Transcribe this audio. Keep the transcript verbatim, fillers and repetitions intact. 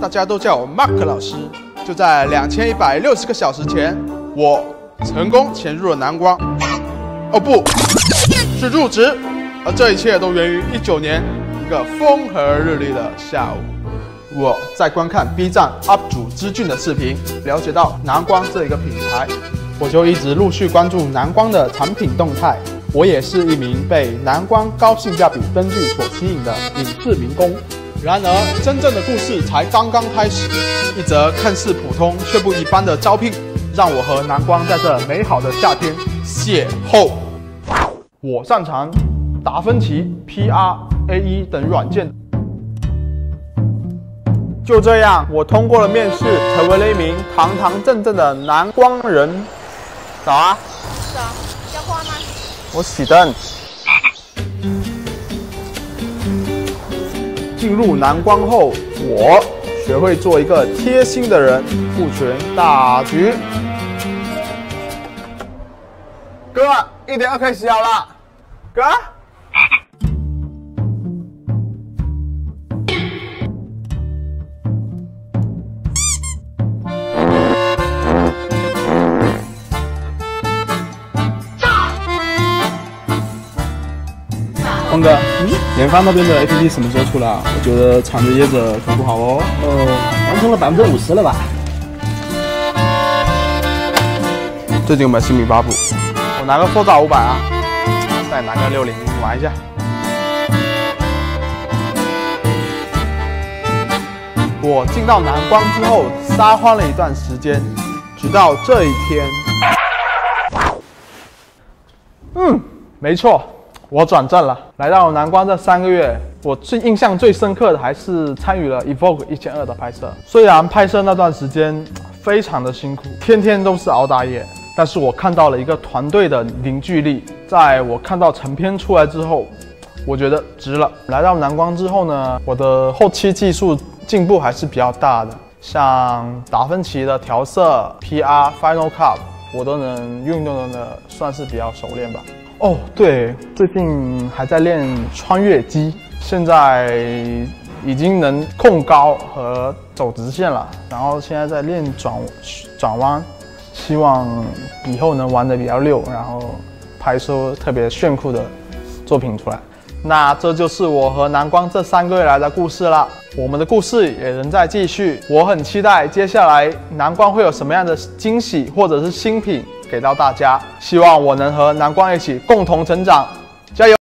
大家都叫我 Mark 老师。就在两千一百六十个小时前，我成功潜入了南光。哦不，是入职。而这一切都源于一九年一个风和日丽的下午。我在观看 B 站 U P 主之俊的视频，了解到南光这一个品牌，我就一直陆续关注南光的产品动态。我也是一名被南光高性价比灯具所吸引的影视民工。然而，真正的故事才刚刚开始。一则看似普通却不一般的招聘，让我和南光在这美好的夏天邂逅。我擅长达芬奇、P R、A E 等软件。就这样，我通过了面试，成为了一名堂堂正正的南光人。早啊！ 早，要花吗？ 我洗灯。进入南光后，我学会做一个贴心的人，顾全大局。哥，一点二可以洗好了。哥。 光哥，嗯，研发那边的 A P P 什么时候出来啊？我觉得藏着掖着可不好哦。 呃，完成了百分之五十了吧？ 最近有没有新品发布？我拿个 Forza 五百啊，再拿个六零玩一下。我进到南光之后，撒欢了一段时间，直到这一天。嗯，没错。我转正了，来到南光这三个月，我最印象最深刻的还是参与了 Evoque 一千二的拍摄。虽然拍摄那段时间非常的辛苦，天天都是熬大夜，但是我看到了一个团队的凝聚力。在我看到成片出来之后，我觉得值了。来到南光之后呢，我的后期技术进步还是比较大的，像达芬奇的调色、P R、Final Cut， 我都能运用的算是比较熟练吧。哦，对，最近还在练穿越机，现在已经能控高和走直线了，然后现在在练转转弯，希望以后能玩得比较溜，然后拍出特别炫酷的作品出来。那这就是我和南光这三个月来的故事了，我们的故事也仍在继续，我很期待接下来南光会有什么样的惊喜或者是新品给到大家，希望我能和南光一起共同成长。